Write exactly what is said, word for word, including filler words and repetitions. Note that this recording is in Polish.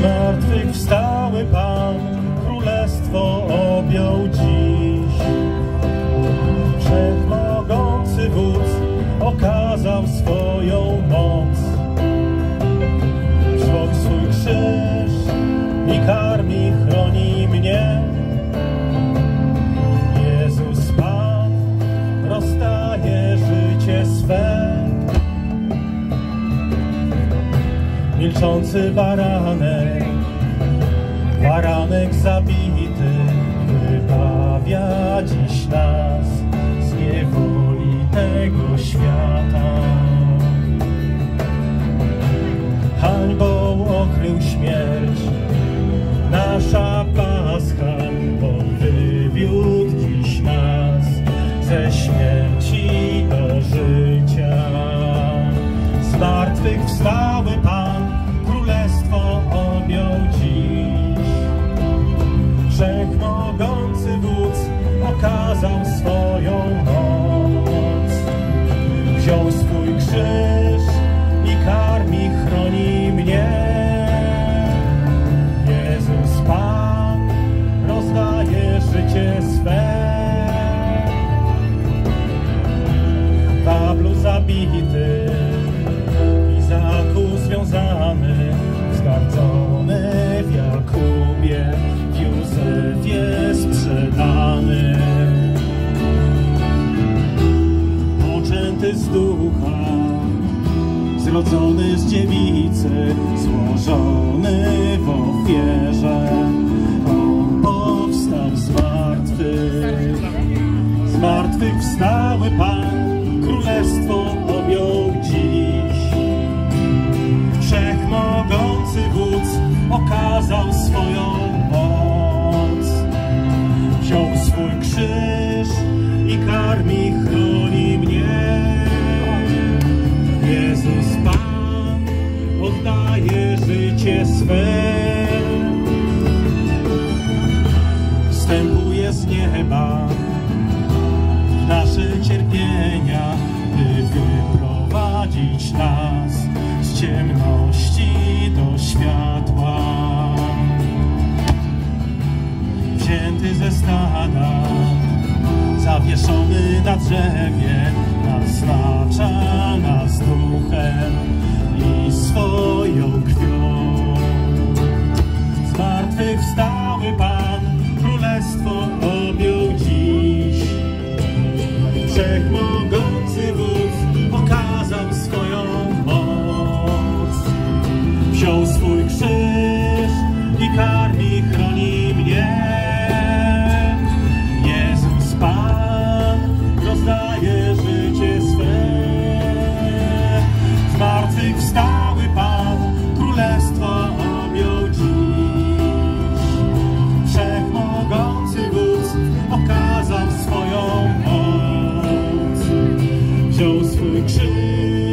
Zmartwychwstały Pan królestwo objął dziś. Wszechmogący wódz okazał swoją moc. Wziął swój krzyż i karmi, chroni mnie. Jezus Pan rozdaje życie swe. Milczący baranek, baranek zabity, wybawia dziś nas z niewoli tego świata. Hańbą okrył śmierć nasza Pascha, on wywiódł dziś nas ze śmierci do życia. Zmartwychwstały Pan królestwo objął dziś. Wszechmogący wódz okazał swoją moc. Wziął swój krzyż i karmi, chroni mnie. Jezus Pan rozdaje życie swe. W Bablu zabity, Izaku związany, zgardzony w Jakubie, w Józefie sprzedany. Poczęty z ducha, zrodzony z dziewicy, złożony w ofierze, on powstał z martwych. Z martwych wstały Pan królestwo objął dziś. Wszechmogący wódz okazał swoją moc. Wziął swój krzyż i karmi, chroni mnie. Jezus Pan oddaje życie swe. Wstępuje z nieba w nasze cierpienia, by wyprowadzić nas z ciemności do światła. Wzięty ze stada, zawieszony na drzewie, naznacza nas duchem i swoją krwią. Zmartwychwstały Pan królestwo objął dziś. Wszechmogący wódz okazał swoją moc. Wziął swój krzyż i karmi, chroni mnie. Jezus Pan rozdaje życie swe. Zmartwychwstały Pan królestwo objął dziś. Wszechmogący wódz okazał swoją moc. Wziął swój krzyż